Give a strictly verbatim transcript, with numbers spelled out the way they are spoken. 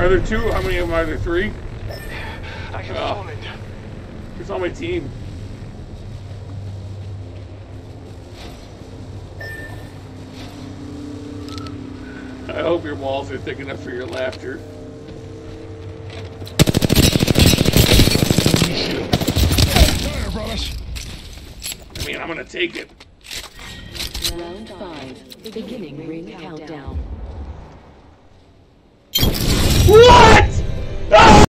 Are there two? How many of them are there? Three? I can Oh. form it. It's on my team. I hope your walls are thick enough for your laughter. There, brothers. I mean, I'm gonna take it. Round five. Beginning ring countdown. What?